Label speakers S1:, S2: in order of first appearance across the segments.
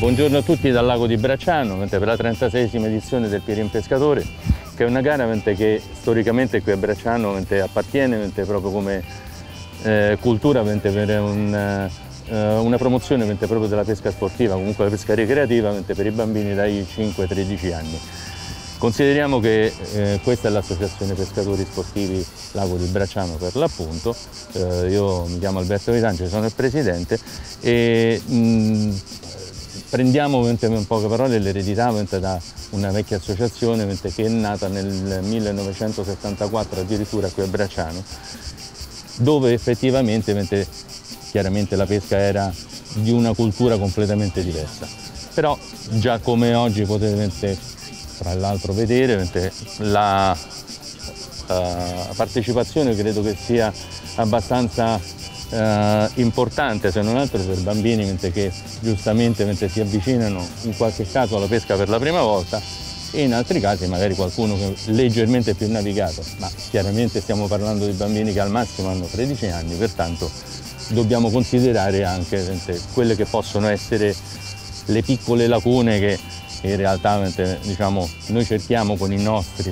S1: Buongiorno a tutti dal lago di Bracciano per la 36esima edizione del Pieri in Pescatore, che è una gara che storicamente qui a Bracciano appartiene proprio come cultura per una promozione proprio della pesca sportiva, comunque la pesca ricreativa per i bambini dai 5 ai 13 anni. Consideriamo che questa è l'associazione pescatori sportivi Lago di Bracciano per l'appunto. Io mi chiamo Alberto Vitange, sono il presidente e prendiamo in poche parole l'eredità da una vecchia associazione che è nata nel 1974 addirittura qui a Bracciano, dove effettivamente chiaramente la pesca era di una cultura completamente diversa. Però già come oggi potete tra l'altro vedere la partecipazione credo che sia abbastanza importante, se non altro per bambini che giustamente si avvicinano in qualche caso alla pesca per la prima volta e in altri casi magari qualcuno che è leggermente più navigato, ma chiaramente stiamo parlando di bambini che al massimo hanno 13 anni, pertanto dobbiamo considerare anche quelle che possono essere le piccole lacune che in realtà diciamo, noi cerchiamo con i nostri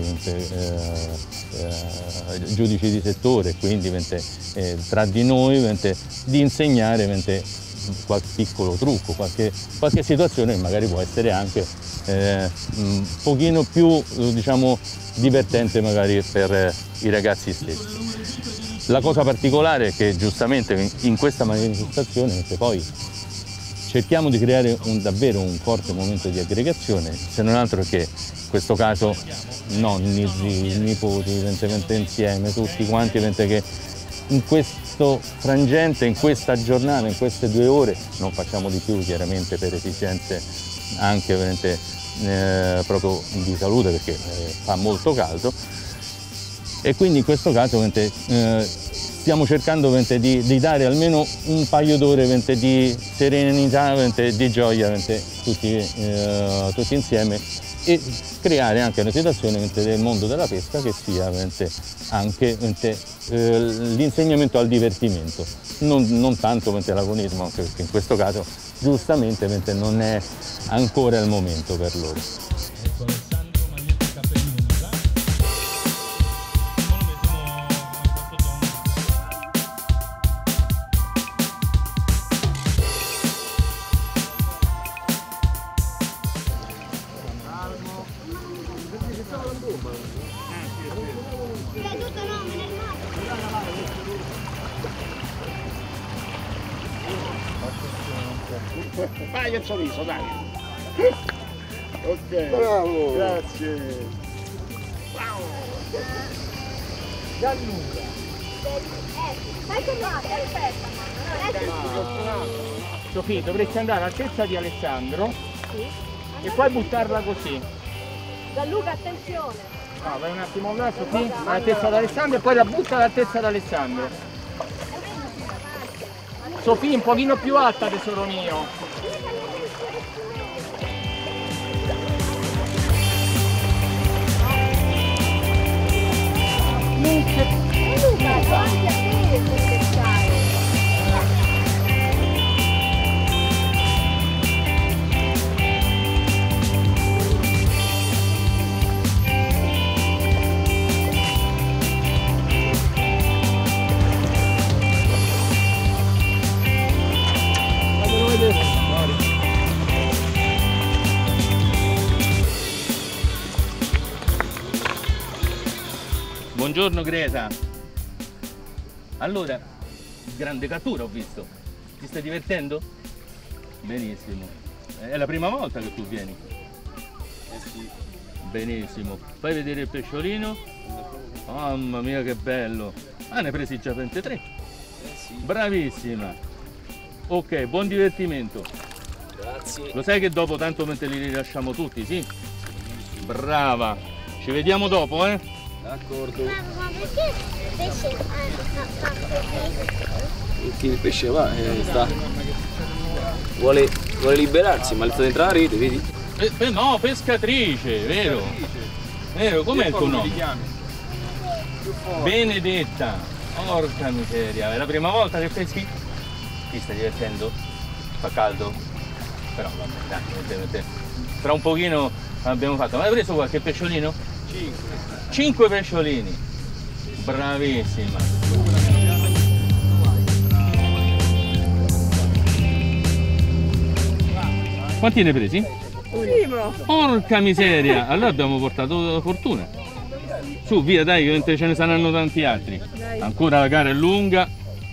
S1: giudici di settore, quindi tra di noi di insegnare qualche piccolo trucco, qualche situazione che magari può essere anche un pochino più diciamo, divertente magari per i ragazzi stessi. La cosa particolare è che giustamente in questa manifestazione poi cerchiamo di creare davvero un forte momento di aggregazione, se non altro che in questo caso nonni, zii, nipoti, evidentemente insieme, tutti quanti, che in questo frangente, in questa giornata, in queste 2 ore, non facciamo di più chiaramente per esigenze anche proprio di salute perché fa molto caldo e quindi in questo caso stiamo cercando di dare almeno un paio d'ore di serenità, di gioia tutti insieme e creare anche una situazione del mondo della pesca che sia anche l'insegnamento al divertimento, non tanto l'agonismo, anche perché in questo caso giustamente non è ancora il momento per loro.
S2: Vai che sorriso, dai! Ok,
S3: bravo!
S2: Grazie! Bravo!
S3: Gianluca!
S4: Dai che va, perfetta!
S5: Sofì, dovresti andare all'altezza di Alessandro e poi buttarla così.
S4: Gianluca, attenzione!
S5: No, vai un attimo là, Sofì, all'altezza di Alessandro e poi la butta all'altezza di Alessandro. Sofì, un pochino più alta, tesoro mio.
S4: Luca, davanti a te per pescare!
S1: Buongiorno Greta. Allora, grande cattura ho visto. Ti stai divertendo? Benissimo. È la prima volta che tu vieni?
S2: Sì.
S1: Benissimo. Fai vedere il pesciolino? Mamma mia che bello. Ah, ne hai presi già 23?
S2: Sì.
S1: Bravissima. Ok, buon divertimento.
S2: Grazie.
S1: Lo sai che dopo tanto li rilasciamo tutti, sì? Brava. Ci vediamo dopo, eh?
S2: D'accordo.
S4: Ma perché il pesce fa così?
S2: Perché il pesce va, vuole liberarsi, ma le sta dentro la rete, vedi?
S1: No, pescatrice, vero? Vero, com'è il tuo nome? Benedetta. Porca miseria, è la prima volta che peschi? Ti stai divertendo? Fa caldo? Però vabbè, dai, tra un pochino abbiamo fatto. Ma hai preso qualche pesciolino? 5 pesciolini. Bravissima. Quanti ne hai presi?
S4: Primo.
S1: Porca miseria! Allora abbiamo portato fortuna. Su, via, dai, che ce ne saranno tanti altri.
S4: Dai.
S1: Ancora la gara è lunga.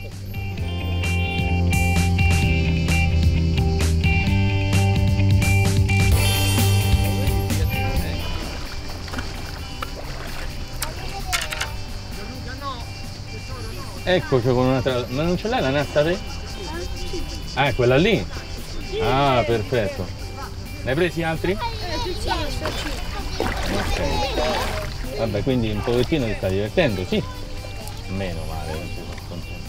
S1: Ecco, c'è con un'altra. Ma non ce l'hai la nasta te? Ah, è quella lì? Ah, perfetto. Ne hai presi altri? Ok. Vabbè, quindi un pochettino ti sta divertendo, sì? Meno male, non ci sono contento.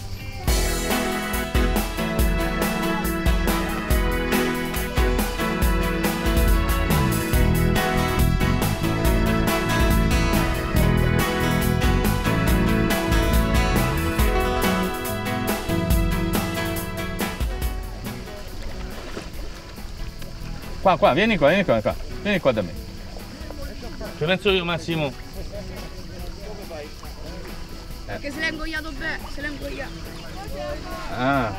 S1: Qua, vieni qua, vieni qua da me. Ci penso io, Massimo.
S4: Perché se l'ha ingoiato bene, se l'ha ingoiato.
S1: Ah.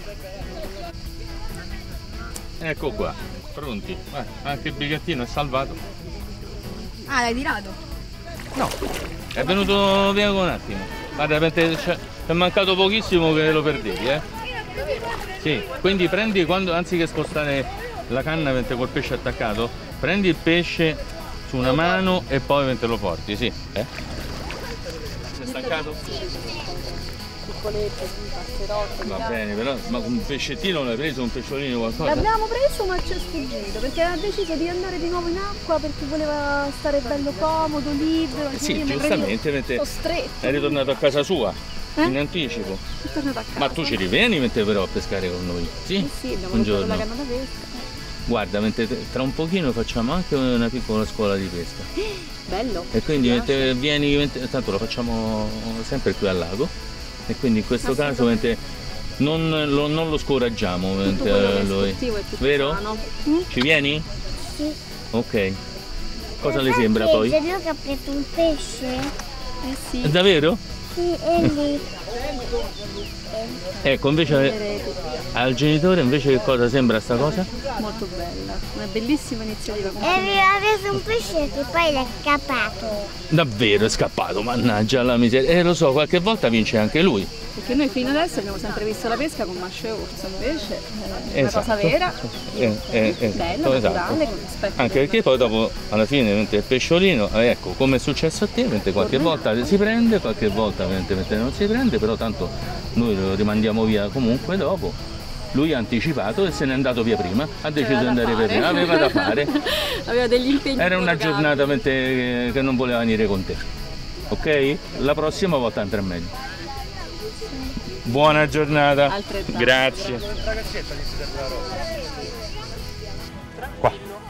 S1: Ecco qua, pronti. Anche il bigliettino è salvato.
S4: Ah, l'hai tirato?
S1: No, è venuto via con un attimo. Guarda, è mancato pochissimo che lo perdevi, eh? Sì, quindi prendi quando, anziché spostare la canna mentre col pesce attaccato, prendi il pesce su una mano e poi mentre lo porti, sì. Sei stancato?
S4: Piccolette, passerotte.
S1: Va bene, però ma un pescettino l'hai preso, un pesciolino qualcosa?
S4: L'abbiamo preso ma ci è sfuggito perché ha deciso di andare di nuovo in acqua perché voleva stare bello comodo, libero.
S1: Sì, giustamente, mentre
S4: stretto.
S1: è ritornato a casa sua, in anticipo.
S4: È tornato a casa.
S1: Ma tu ci rivieni mentre però a pescare con noi? Sì?
S4: Sì, abbiamo
S1: Un
S4: portato
S1: giorno.
S4: la canna da pesca.
S1: Guarda, mentre tra un pochino facciamo anche una piccola scuola di pesca.
S4: Bello.
S1: E quindi mentre vieni, tanto lo facciamo sempre qui al lago. E quindi in questo caso mentre non lo scoraggiamo mentre lui. Vero? Ci vieni?
S3: Sì.
S1: Ok. Cosa le sembra poi?
S3: Vedo che ha preso un pesce.
S4: Eh sì.
S1: Davvero?
S3: Sì, è lì.
S1: Ecco, invece al genitore invece che cosa sembra sta cosa?
S4: Molto bella, una bellissima iniziativa.
S3: E aveva preso un pesce che poi l'è scappato.
S1: Davvero è scappato, mannaggia la miseria. Lo so, qualche volta vince anche lui.
S4: Perché noi fino adesso abbiamo sempre visto la pesca con masce e orso, invece è una
S1: Esatto.
S4: cosa vera,
S1: esatto.
S4: bella, naturale, con rispetto.
S1: Anche perché poi dopo alla fine mentre il pesciolino, ecco come è successo a te, mentre qualche volta si prende, qualche volta mentre non si prende, però tanto noi lo rimandiamo via comunque dopo. Lui ha anticipato e se n'è andato via prima, ha deciso di andare via prima, aveva da fare.
S4: Aveva degli impegni.
S1: Era una
S4: collocati.
S1: giornata mentre che non voleva venire con te. Ok? La prossima volta andrà meglio. Buona giornata.
S4: Altrettanto.
S1: Grazie. Qua.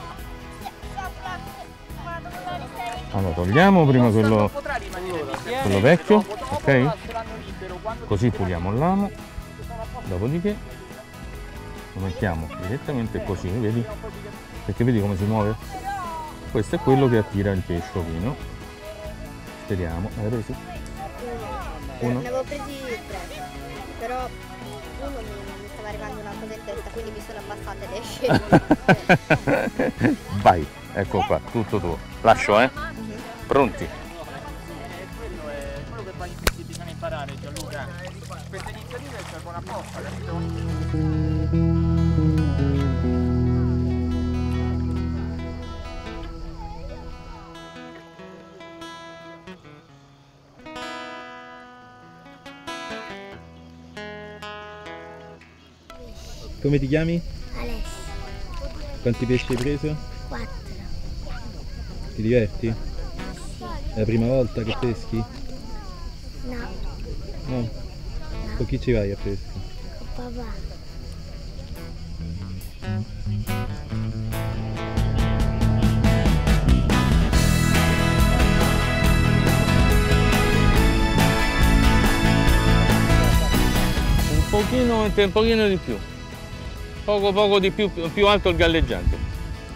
S1: Allora togliamo prima quello vecchio, ok? Così puliamo l'amo. Dopodiché lo mettiamo direttamente così, vedi? Perché vedi come si muove? Questo è quello che attira il pesciolino. Speriamo. Hai presi? Uno?
S3: Ne avevo presi 3, però uno mi stava arrivando una cosa in testa, quindi mi sono abbassata ed è sceso.
S1: Vai, ecco qua, tutto tuo. Lascio, Pronti?
S5: Quello che poi bisogna imparare, Gianluca. Queste iniziative servono apposta, capito?
S6: Come ti chiami?
S3: Alessio,
S6: Quanti pesci hai preso?
S3: 4.
S6: Ti diverti? È la prima volta che peschi?
S3: No,
S6: No? Con chi ci vai a pesca?
S3: con papà.
S1: Un pochino di più. poco di più alto il galleggiante.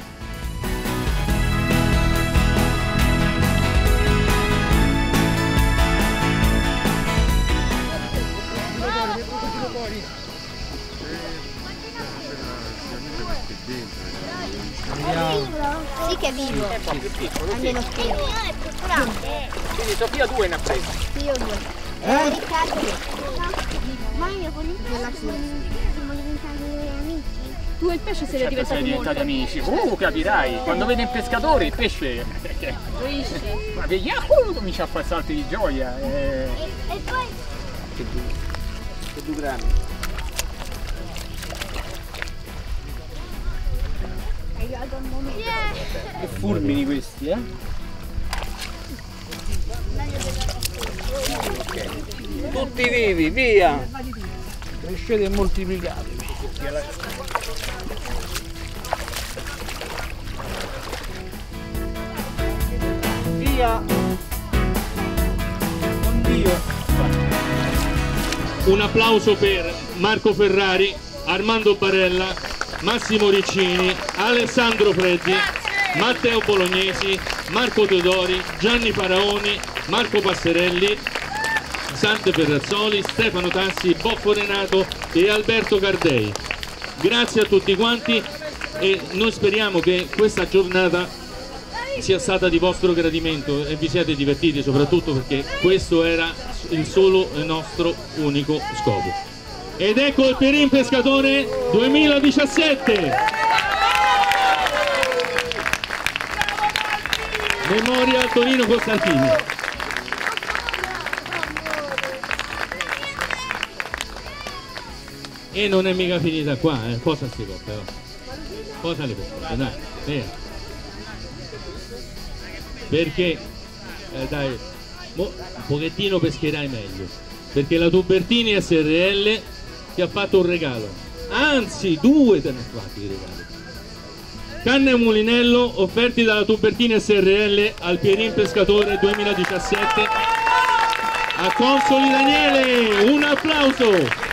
S3: Sì che è vivo.
S2: È un po' più piccolo, sì.
S3: Almeno spero. È più grande.
S2: Quindi Sofia 2 ne ha preso.
S3: Sì, io 2. Riccardo ma io con il pesce siamo diventati amici.
S4: Tu e il pesce siete
S2: Certo, siete
S4: diventati
S2: diventati
S4: molto.
S2: amici. Capirai. Quando vede il pescatore, il pesce... Ma Yahoo! Comincia a fare salti di gioia.
S3: E poi
S2: Che 2 grammi. Che fulmini questi, eh? Tutti vivi, via! Crescete e moltiplicate. Via! Oddio!
S1: Un applauso per Marco Ferrari, Armando Barella, Massimo Riccini, Alessandro Freddi, Matteo Bolognesi, Marco Teodori, Gianni Faraoni, Marco Passerelli, Sante Ferrazzoli, Stefano Tassi, Boffo Renato e Alberto Cardei. Grazie a tutti quanti e noi speriamo che questa giornata sia stata di vostro gradimento e vi siete divertiti, soprattutto perché questo era il solo e nostro unico scopo. Ed ecco il Pierin Pescatore 2017! Memoria Antonino Costantini. E non è mica finita qua, posa sti coppe, posa le coppe, dai, via. Perché, dai, un pochettino pescherai meglio, perché la Tubertini SRL ti ha fatto un regalo, anzi 2 te ne ha fatti i regali. Canne e mulinello offerti dalla Tubertini SRL al Pierin Pescatore 2017 a Consoli Daniele, un applauso!